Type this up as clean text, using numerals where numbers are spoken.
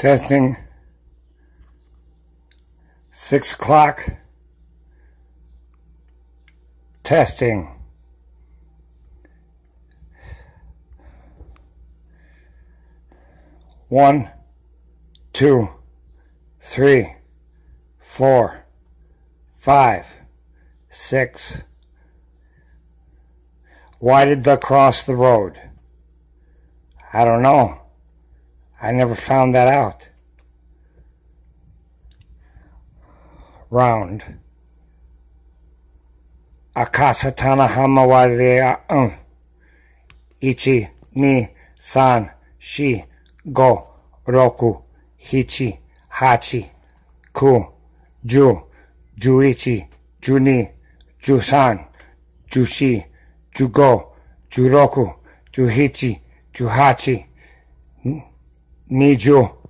Testing. 6 o'clock. Testing. One, 2, 3, 4, 5, 6. Why did they cross the road? I don't know. I never found that out. Round. Akasa Tanahama Warea Ichi ni san shi go roku hichi hachi ku ju juichi juni jusan jushi jugo juroku juhichi juhachi Niju